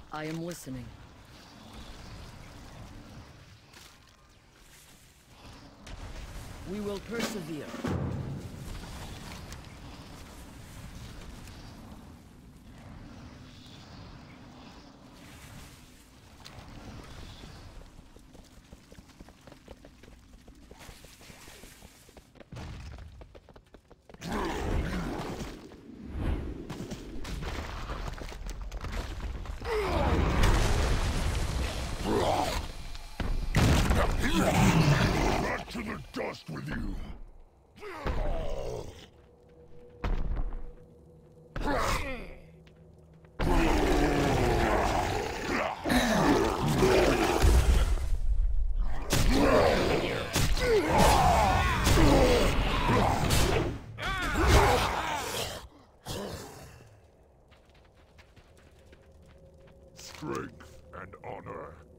I am listening. We will persevere. Back to the dust with you! Strength and honor.